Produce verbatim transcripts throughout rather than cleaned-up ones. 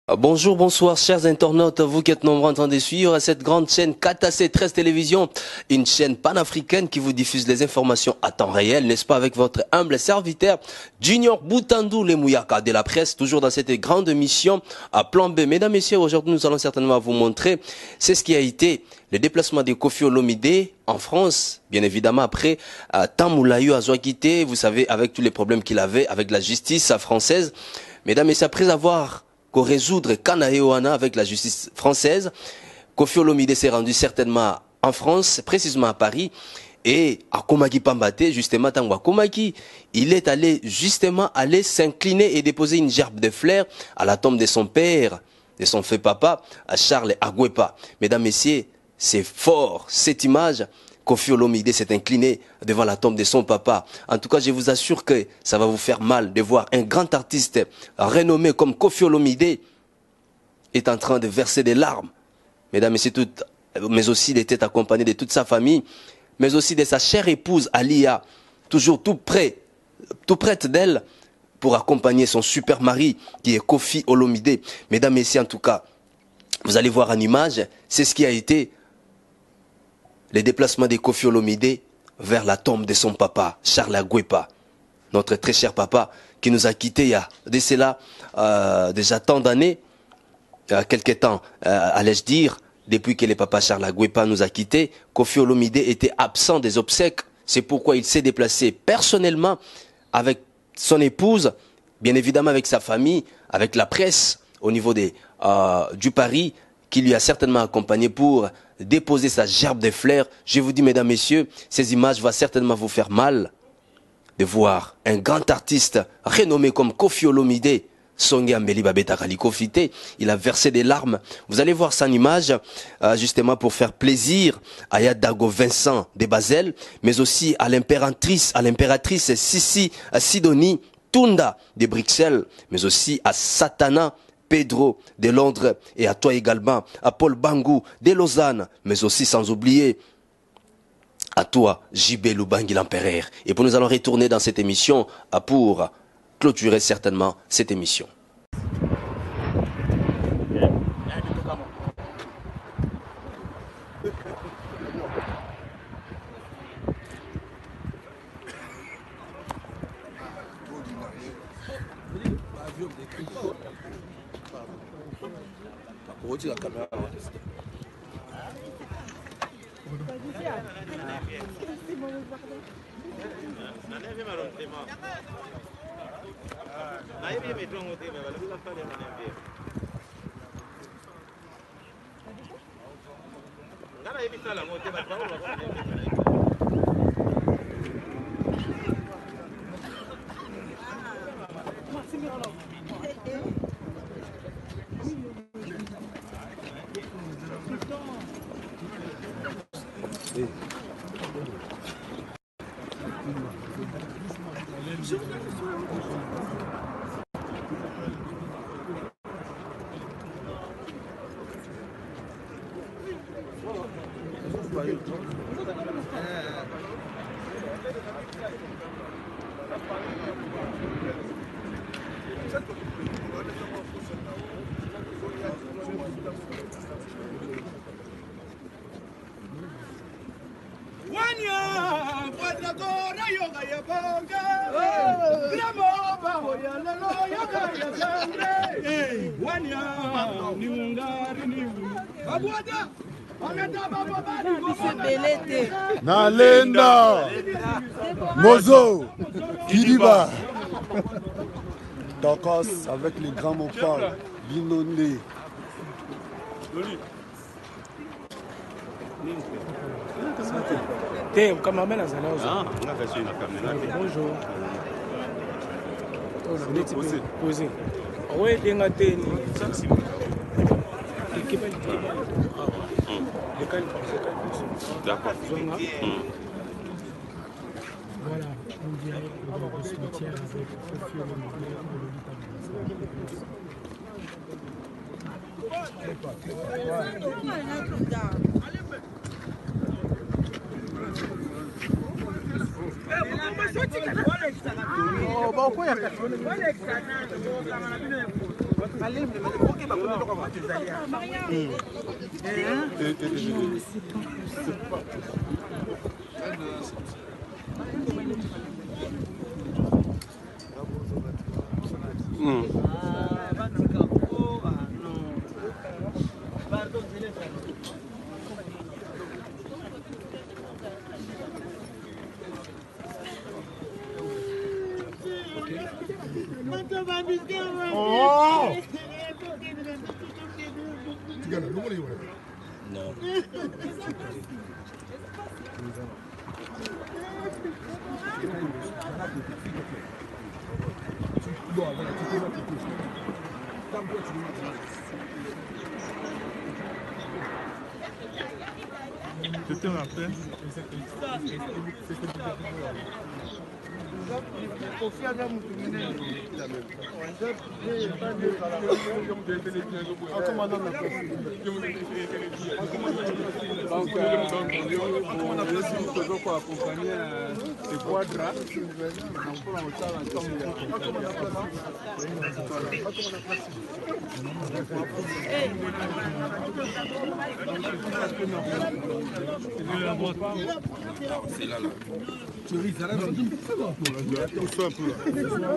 Bonjour, bonsoir, chers internautes, vous qui êtes nombreux en train de suivre cette grande chaîne K T C treize Télévision, une chaîne panafricaine qui vous diffuse les informations à temps réel, n'est-ce pas, avec votre humble serviteur Junior Boutandou, les Mouyaka de la presse, toujours dans cette grande mission à plan B. Mesdames, Messieurs, aujourd'hui nous allons certainement vous montrer, c'est ce qui a été le déplacement de Koffi Olomidé en France, bien évidemment après euh, Tamoulayu a quitté, vous savez, avec tous les problèmes qu'il avait avec la justice française. Mesdames, Messieurs, après avoir qu'au résoudre Kanaeoana avec la justice française, Koffi Olomidé s'est rendu certainement en France, précisément à Paris, et à Komaki Pambate, justement, Tango à Komaki, il est allé justement aller s'incliner et déposer une gerbe de fleurs à la tombe de son père, de son fait papa, à Charles Agwepa. Mesdames, Messieurs, c'est fort, cette image. Koffi Olomidé s'est incliné devant la tombe de son papa. En tout cas, je vous assure que ça va vous faire mal de voir un grand artiste renommé comme Koffi Olomidé est en train de verser des larmes. Mesdames, Messieurs, toutes, mais aussi il était accompagné de toute sa famille, mais aussi de sa chère épouse Alia, toujours tout près, tout près d'elle, pour accompagner son super mari qui est Koffi Olomidé. Mesdames, Messieurs, en tout cas, vous allez voir en image, c'est ce qui a été les déplacements de Koffi Olomidé vers la tombe de son papa, Charles Agwepa, notre très cher papa, qui nous a quittés il y a de cela euh, déjà tant d'années, euh, quelques temps, euh, allais-je dire, depuis que le papa Charles Agwepa nous a quittés. Koffi Olomidé était absent des obsèques, c'est pourquoi il s'est déplacé personnellement avec son épouse, bien évidemment avec sa famille, avec la presse au niveau des, euh, du Paris, qui lui a certainement accompagné pour déposer sa gerbe de fleurs. Je vous dis, mesdames, messieurs, ces images vont certainement vous faire mal de voir un grand artiste renommé comme Koffi Olomidé, Songe Ambeli Babeta Kali Kofité. Il a versé des larmes. Vous allez voir son image, euh, justement pour faire plaisir à Yadago Vincent de Basel, mais aussi à l'impératrice, à l'impératrice Sissi, à Sidonie Tunda de Bruxelles, mais aussi à Satana Pedro de Londres et à toi également, à Paul Bangou de Lausanne, mais aussi sans oublier à toi, J B Lubangi l'empereur. Et pour nous allons retourner dans cette émission pour clôturer certainement cette émission. La caméra. Nalenda Mozo Kiriba Tokos avec les grands montants Binondé. Bonjour. Posé. Oui, bien tenu. D'accord. Voilà, on dirait le cimetière avec Koffi Olomidé. Oh! Non. C'était après. Donc, on a besoin de quoi accompagner ces quadras. C'est là, là. Tu risques d'arrêter un peu là. Pousse un peu là.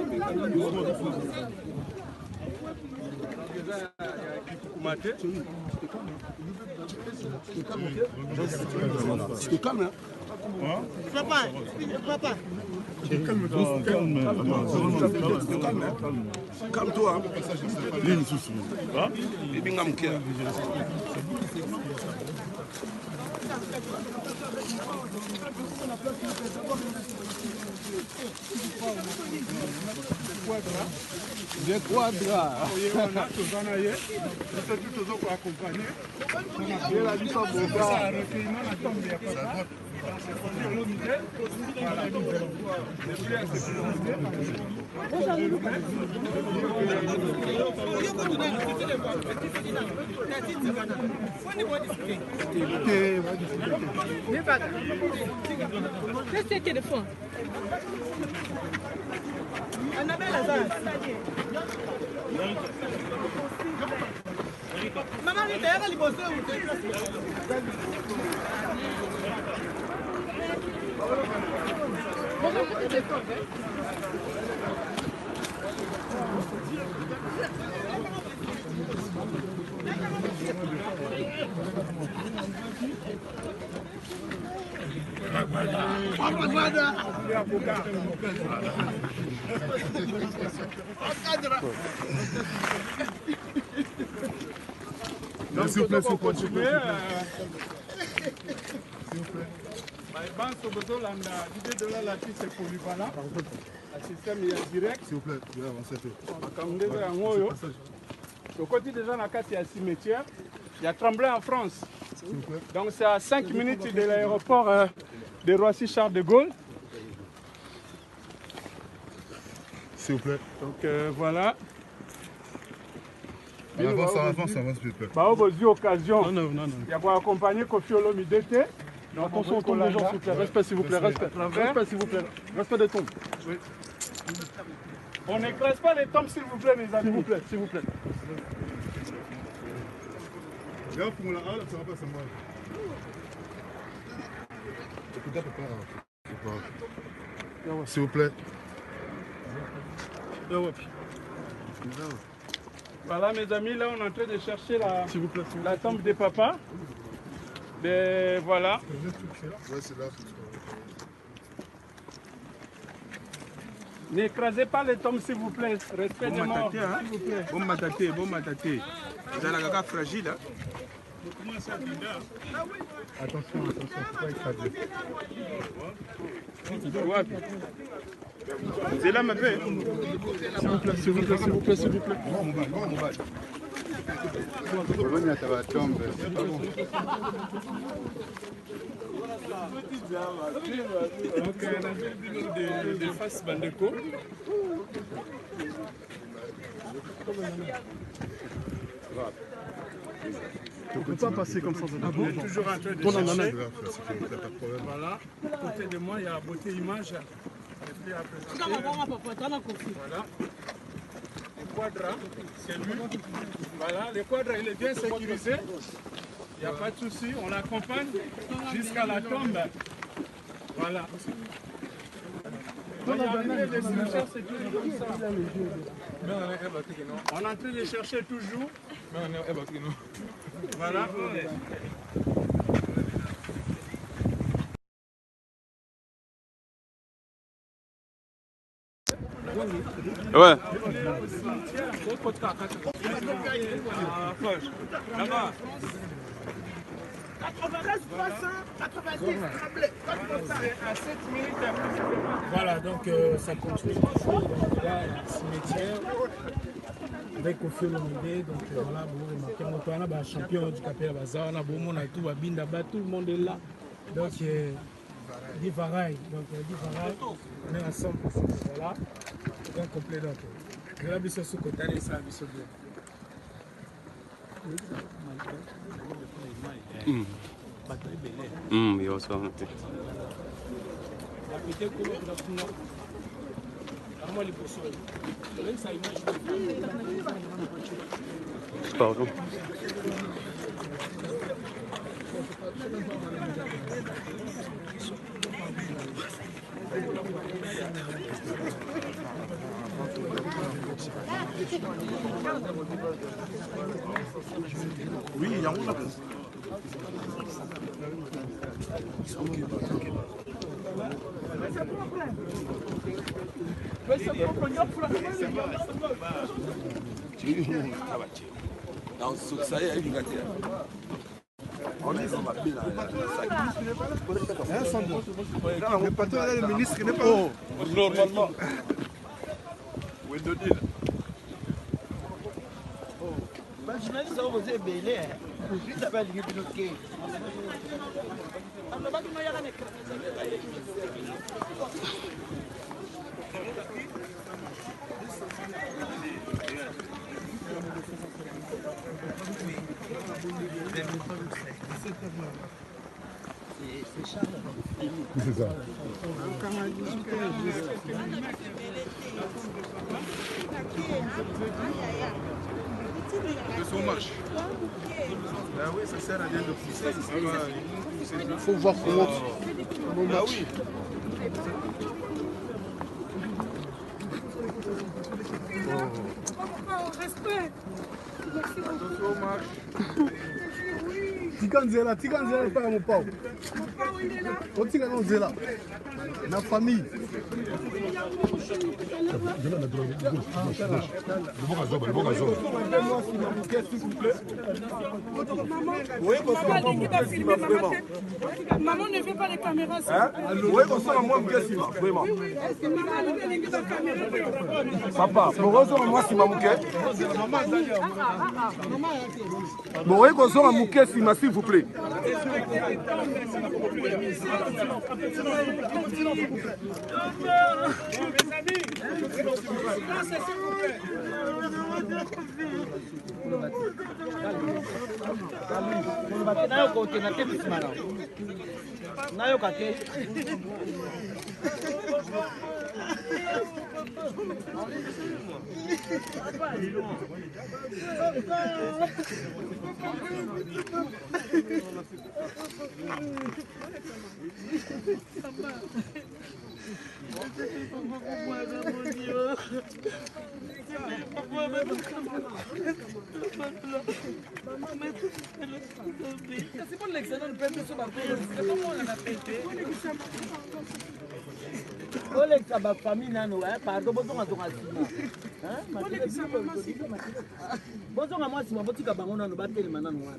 C'était calme, hein? Papa, papa. Calme-toi. Calme-toi. Ligne sous sous. Ah? Et bien, on me Des quadras. Laisse tes téléphones. Annabelle Hazard. Maman, il est là, il bosse où? Non, s'il vous plaît, s'il vous plaît, s'il vous plaît. S'il vous plaît, je vais avancer un peu. Le côté déjà dans la carte, il y a cimetière. Il y a Tremblay en France. Donc c'est à cinq minutes de l'aéroport euh, de Roissy-Charles de Gaulle. S'il vous plaît. Donc euh, voilà. On avance, on avance, on avance, s'il vous plaît. Bah, on va dire occasion. Non, non, non, non. Il y a pour accompagner Kofi Olomidete. Donc attention, on tombe les gens, s'il vous plaît. Respect, s'il vous plaît. Respect, respect s'il vous plaît. Respect des tombes. Oui. On n'écrase pas les tombes, s'il vous plaît, mes amis. S'il vous plaît, s'il vous plaît. Regarde pour la halle, ça va pas, c'est moi. Écoutez, papa. S'il vous plaît. Voilà, mes amis, là, on est en train de chercher la, la tombe de papa. Et voilà. Ouais, c'est là. N'écrasez pas les tombes, s'il vous plaît. Respect des morts, s'il vous plaît. Bon mataté, bon mataté. Vous avez la gaga fragile. Hein? Attention, attention, faut pas écraser. C'est là ma paix. S'il vous plaît, s'il vous plaît, s'il vous plaît, s'il vous plaît. Bon, mon bail, bon, mon bail. Colonia ça va tomber. Donc, on a vu des faces Bandeko. On ne peut pas passer comme ça. Ah bon? Toujours en train de Ton chercher. pas de problème. Voilà. À côté de moi, il y a Beauté Image. Voilà. Le quadra, c'est lui. Voilà, le quadra, il est bien sécurisé. Il n'y a pas de souci, on l'accompagne jusqu'à la tombe. Voilà. On est en train de chercher toujours. Voilà. Ouais. Là-bas. Voilà, donc euh, ça continue toujours. Donc là, il y a un cimetière avec Kofi Olomide. Donc euh, voilà, vous remarquez, on a un champion du Capella Bazar, on a beaucoup de tout, tout le monde est là. Donc, euh, dit Varaï, donc euh, dit Varaï, on est ensemble. Voilà, bien complet. Donc, je vais sur ce côté, et ça va sur le Hum. Hum, il y a aussi un peu. Pardon. Oui, il y a un là. Le patron est le ministre qui n'est pas. Normalement. Où est le deal? Les journalistes ont osé bêler. Ils s'appellent les bloqués. C'est Charles. C'est ça. De son marche. Ah oui, ça sert à rien de pousser. Il faut voir comment on marche. Ah oui. Respect. Attention aux marches. Tiganzela, Tiganzela, pas mon pao. Mon pao, il est là. On Tiganzela. La famille. Maman ne veut pas les caméras. Oui, on sent à moi, vraiment. Papa, pourquoi on moi si mamouké? Bon, oui, qu'on soit à Mouké, s'il vous plaît. C'est bon l'excellent de perdre ce bateau. C'est comment on l'a pété? Olex a ma famille nano, pardon, bonjour à ton assistant. Bonjour à moi si ma boutique a bangon nano, battre les manas noires.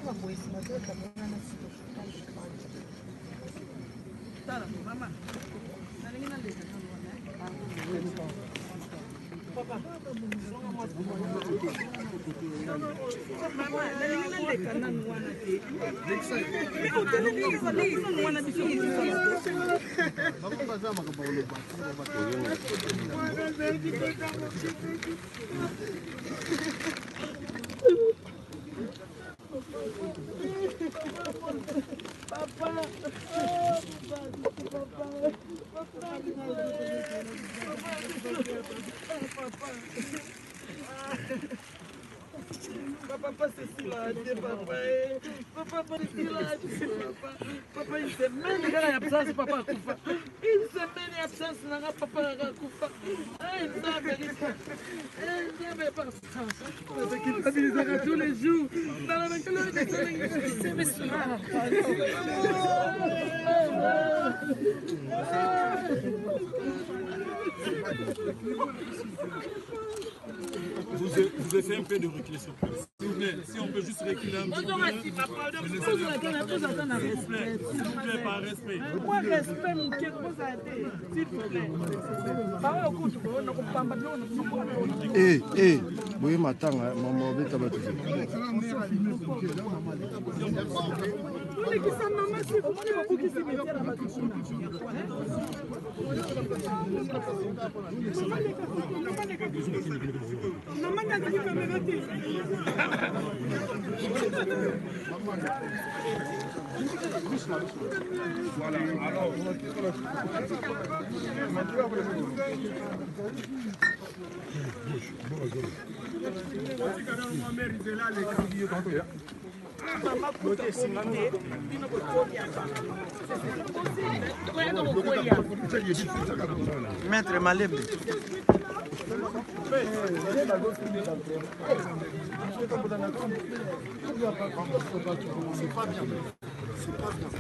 Papa, c'est si là, papa. Papa, c'est si là, papa. Papa, une semaine, il y a absence, papa. Une semaine, il y a absence, papa. Il n'y a pas parce qu'il stabilisera tous les jours. Dans la Vous, vous essayez un peu de reculer sur place. S'il vous plaît, si on peut juste reculer un peu. S'il vous plaît, s'il vous plaît, par respect. Moi, respect, mon cœur, vous arrêtez. S'il vous plaît. Eh, eh, oui, matin, maman, vite à battre. Voilà, alors. Maître Malembe. C'est pas bien. C'est pas bien.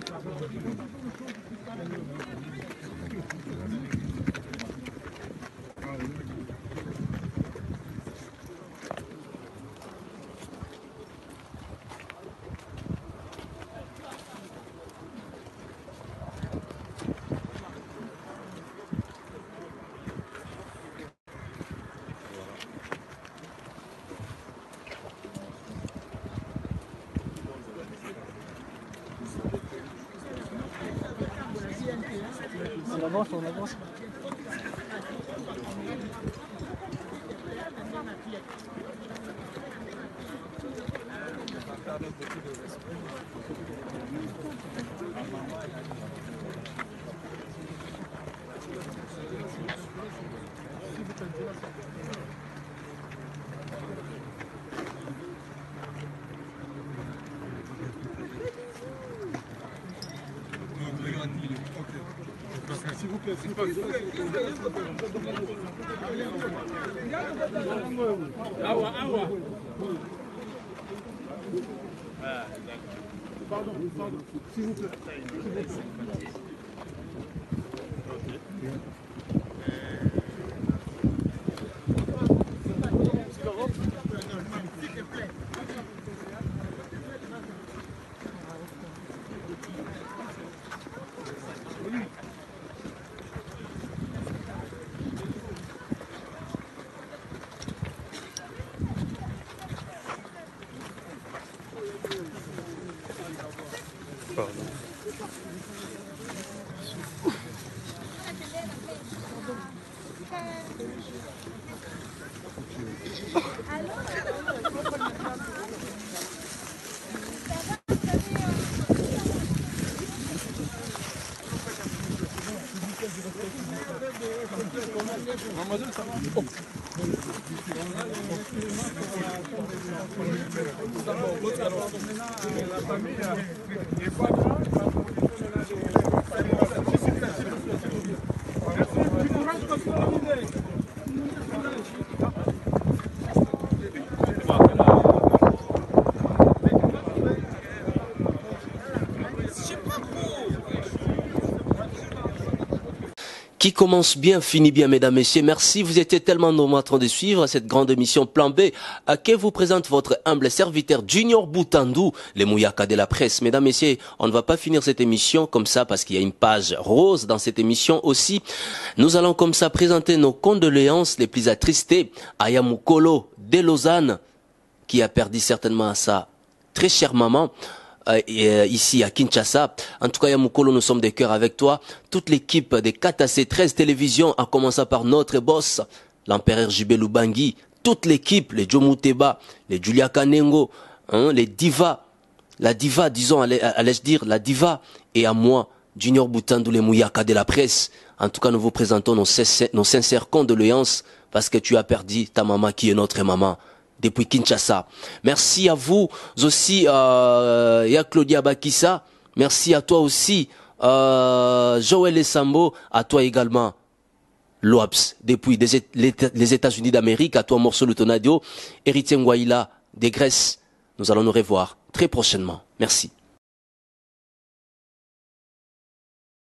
On avance, on avance. S'il vous plaît, s'il vous plaît. Awa, awa. Pardon, pardon, s'il vous plaît. Mademoiselle, ça va? La famille est pas grande. Qui commence bien, finit bien, mesdames, messieurs. Merci, vous étiez tellement nombreux en train de suivre cette grande émission Plan B, à qui vous présente votre humble serviteur Junior Boutandou, les Mouyaka de la presse. Mesdames, messieurs, on ne va pas finir cette émission comme ça parce qu'il y a une page rose dans cette émission aussi. Nous allons comme ça présenter nos condoléances les plus attristées à Yamukolo de Lausanne, qui a perdu certainement sa très chère maman. Euh, euh, ici à Kinshasa. En tout cas, Yamukolo, nous sommes de cœur avec toi. Toute l'équipe des K C treize télévisions, en commençant par notre boss, l'empereur Jibelu Bangui, toute l'équipe, les Joe Muteba, les Julia Kanengo, hein, les divas, la diva, disons, allais-je dire, la diva, et à moi, Junior Boutandou, les Mouyaka de la presse. En tout cas, nous vous présentons nos, nos sincères condoléances parce que tu as perdu ta maman qui est notre maman. Depuis Kinshasa. Merci à vous aussi, euh, et à Claudia Bakissa. Merci à toi aussi, euh, Joël Essambo. À toi également, Loaps, depuis des, les États-Unis d'Amérique. À toi, Morceau Lutonadio. Héritier Ngwaïla, des Grèces. Nous allons nous revoir très prochainement. Merci.